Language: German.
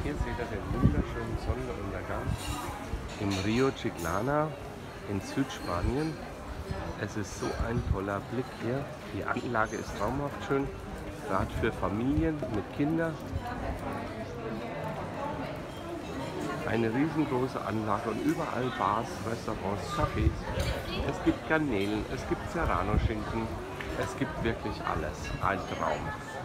Hier seht ihr den wunderschönen Sonnenuntergang im Rio Chiclana in Südspanien. Es ist so ein toller Blick hier. Die Anlage ist traumhaft schön, gerade für Familien mit Kindern. Eine riesengroße Anlage und überall Bars, Restaurants, Cafés. Es gibt Garnelen, es gibt Serrano-Schinken, es gibt wirklich alles. Ein Traum.